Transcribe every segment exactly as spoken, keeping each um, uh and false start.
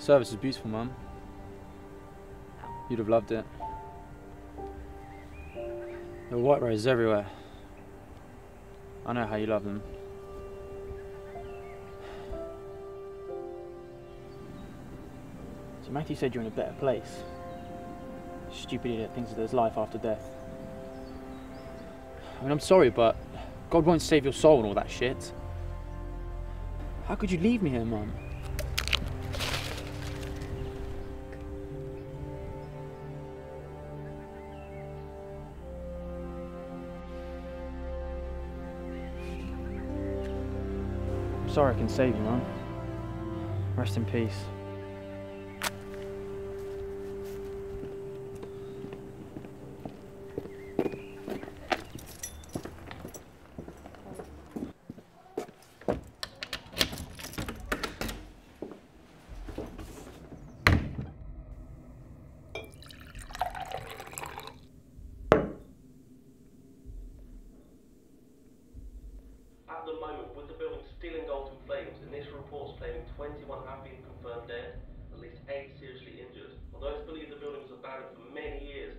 Service is beautiful, Mum. You'd have loved it. There were white roses everywhere. I know how you love them. So Matthew said you're in a better place. Stupid idiot thinks there's life after death. I mean, I'm sorry, but God won't save your soul and all that shit. How could you leave me here, Mum? I'm sorry I can save you, Mum. Rest in peace. At the moment, with the building still engulfed in flames, initial reports claiming twenty-one have been confirmed dead, at least eight seriously injured. Although it's believed the building was abandoned for many years.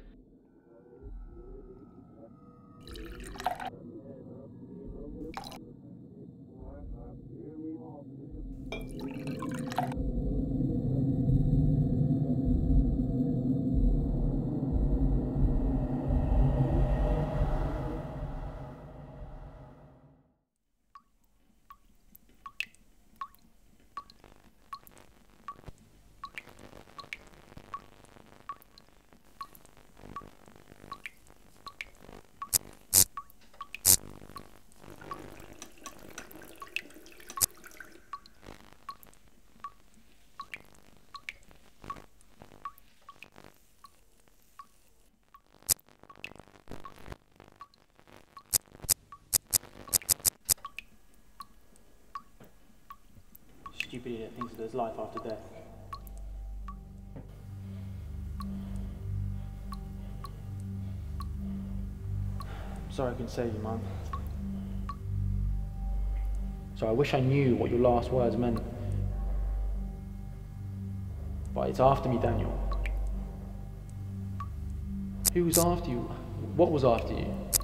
Stupid idiot thinks there's life after death. I'm sorry I couldn't save you, Mum. So I wish I knew what your last words meant. But it's after me, Daniel. Who was after you? What was after you?